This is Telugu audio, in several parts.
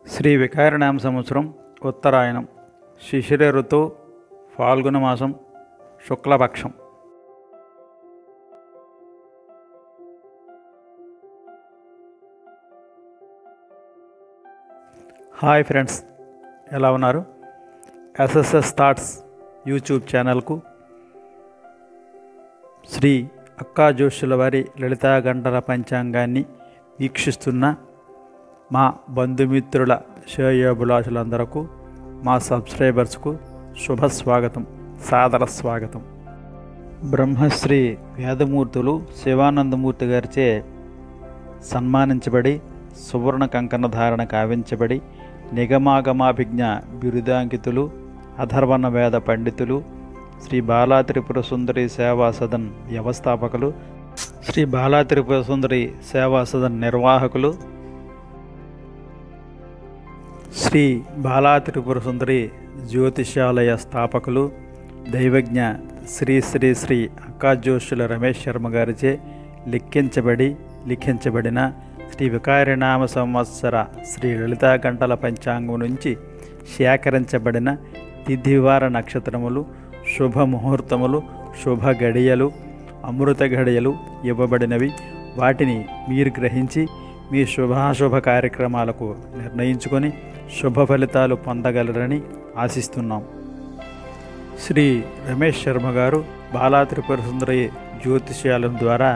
శ్రీ వికారినామ సంవత్సరం ఉత్తరాయణం శిశిర ఋతువు ఫాల్గుణ మాసం శుక్లపక్షం. హాయ్ ఫ్రెండ్స్, ఎలా ఉన్నారు? ఎస్ఎస్ఎస్ థాట్స్ యూట్యూబ్ ఛానల్కు శ్రీ అక్కా జోషుల వారి లలితా గంటల పంచాంగాన్ని వీక్షిస్తున్న మా బంధుమిత్రుల శ్రేయోభిలాషులందరకు, మా సబ్స్క్రైబర్స్కు శుభస్వాగతం, సాదర స్వాగతం. బ్రహ్మశ్రీ వేదమూర్తులు శివానందమూర్తి గారిచే సన్మానించబడి సువర్ణ కంకణ ధారణ కావించబడి నిగమాగమాభిజ్ఞ బిరుదాంకితులు అథర్వణ వేద పండితులు, శ్రీ బాలా త్రిపుర సుందరి సేవా సదన్ వ్యవస్థాపకులు, శ్రీ బాలా త్రిపుర సుందరి సేవా సదన్ నిర్వాహకులు, శ్రీ బాలా త్రిపుర సుందరి జ్యోతిషాలయ స్థాపకులు, దైవజ్ఞ శ్రీ శ్రీ శ్రీ అక్కా జోషుల రమేష్ శర్మ గారిచే లిఖించబడిన శ్రీ వికారినామ సంవత్సర శ్రీ లలితా గంటల పంచాంగం నుంచి సేకరించబడిన తిథివార నక్షత్రములు, శుభముహూర్తములు, శుభ గడియలు, అమృత గడియలు ఇవ్వబడినవి. వాటిని మీరు గ్రహించి మీ శుభాశుభ కార్యక్రమాలకు నిర్ణయించుకొని శుభ ఫలితాలు పొందగలరని ఆశిస్తున్నాం. శ్రీ రమేష్ శర్మ గారు బాలా త్రిపుర సుందరి జ్యోతిష్యాలయం ద్వారా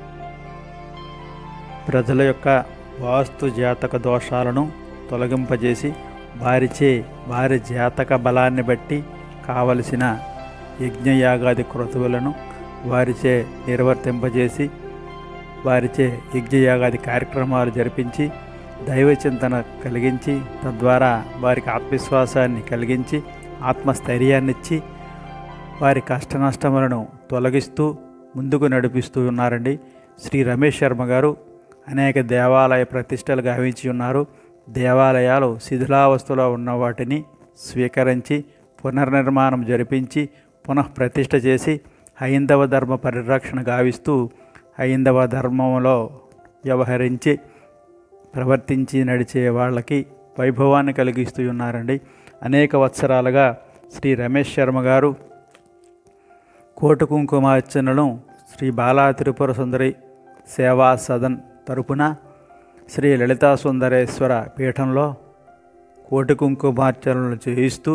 ప్రజల యొక్క వాస్తు జాతక దోషాలను తొలగింపజేసి వారి జాతక బలాన్ని బట్టి కావలసిన యజ్ఞయాగాది క్రతువులను వారిచే నిర్వర్తింపజేసి వారిచే యజ్ఞయాగాది కార్యక్రమాలు జరిపించి దైవచింతన కలిగించి తద్వారా వారికి ఆత్మవిశ్వాసాన్ని కలిగించి ఆత్మస్థైర్యాన్నిచ్చి వారి కష్టనష్టములను తొలగిస్తూ ముందుకు నడిపిస్తూ ఉన్నారండి. శ్రీ రమేష్ శర్మ గారు అనేక దేవాలయ ప్రతిష్టలు గావించి ఉన్నారు. దేవాలయాలు శిథిలావస్థలో ఉన్న వాటిని స్వీకరించి పునర్నిర్మాణం జరిపించి పునఃప్రతిష్ఠ చేసి హైందవ ధర్మ పరిరక్షణ గావిస్తూ హైందవ ధర్మంలో వ్యవహరించి ప్రవర్తించి నడిచే వాళ్ళకి వైభవాన్ని కలిగిస్తూ ఉన్నారండి. అనేక వత్సరాలుగా శ్రీ రమేష్ శర్మ గారు కోటి కుంకుమార్చనలను శ్రీ బాలా త్రిపుర సుందరి సేవా సదన్ తరపున శ్రీ లలితా సుందరేశ్వర పీఠంలో కోటి కుంకుమార్చనలను చేయిస్తూ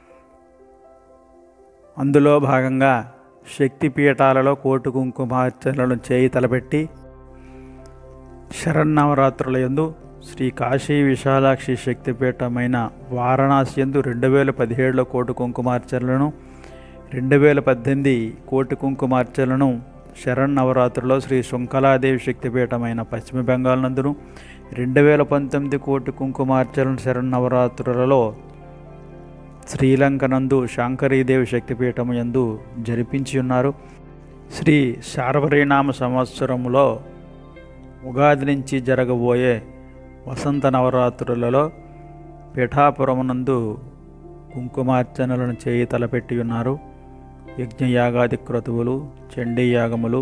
అందులో భాగంగా శక్తి పీఠాలలో కోటి కుంకుమార్చనలను చేయి తలపెట్టి శరన్నవరాత్రుల యందు శ్రీ కాశీ విశాలాక్షి శక్తిపీఠమైన వారణాసి యందు 2017లో కోటి కుంకుమార్చనలను, 2018 కోటి కుంకుమార్చనలను శరన్నవరాత్రులో శ్రీ శృంఖలాదేవి శక్తిపీఠమైన పశ్చిమ బెంగాల్ నందును, 2019 కోటి కుంకుమార్చనలను శరన్నవరాత్రులలో శ్రీలంక నందు శాంకరీదేవి శక్తిపీఠము యందు జరిపించి ఉన్నారు. శ్రీ శార్వరీనామ సంవత్సరములో ఉగాది నుంచి జరగబోయే వసంత నవరాత్రులలో పీఠాపురమునందు కుంకుమార్చనలను చేయి తలపెట్టి ఉన్నారు. యజ్ఞయాగాది క్రతువులు, చండీయాగములు,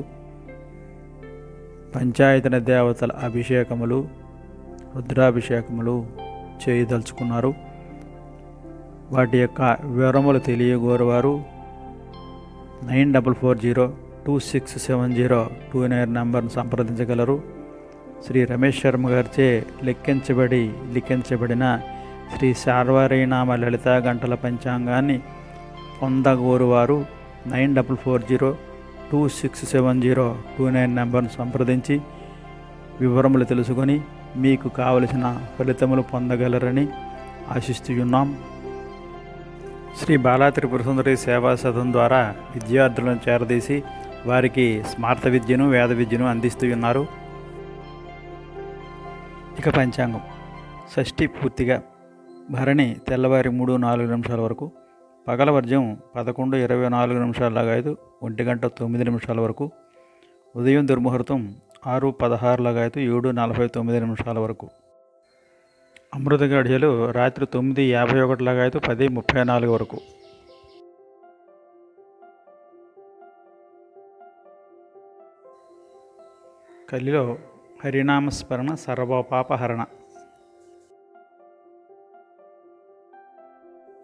పంచాయతన దేవతల అభిషేకములు, రుద్రాభిషేకములు చేయదలుచుకున్నారు. వాటి యొక్క వివరములు తెలియగోరువారు 9440267029 నంబర్ను సంప్రదించగలరు. శ్రీ రమేష్ శర్మ గారిచే లిఖించబడిన శ్రీ శార్వరీనామ లలితా గంటల పంచాంగాన్ని పొందగోరువారు 9440267029 నంబర్ను సంప్రదించి వివరములు తెలుసుకొని మీకు కావలసిన ఫలితములు పొందగలరని ఆశిస్తున్నాం. శ్రీ బాలా త్రిపుర సుందరి సేవా సదన్ ద్వారా విద్యార్థులను చేరదీసి వారికి స్మార్త విద్యను, వేద విద్యను అందిస్తూ ఉన్నారు. ఇక పంచాంగం షష్ఠి పూర్తిగా భరణి తెల్లవారి 3:04 వరకు, పగలవర్జం 11:24 1:09 వరకు, ఉదయం దుర్ముహూర్తం 6:16 7:49 వరకు, అమృత గడియలు రాత్రి 9:51 10:34 వరకు. కలిలో హరినామస్మరణ సర్వపాపహరణ.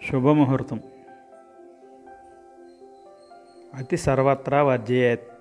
శుభముహూర్తం. అతి సర్వత్రా వర్జయేత్.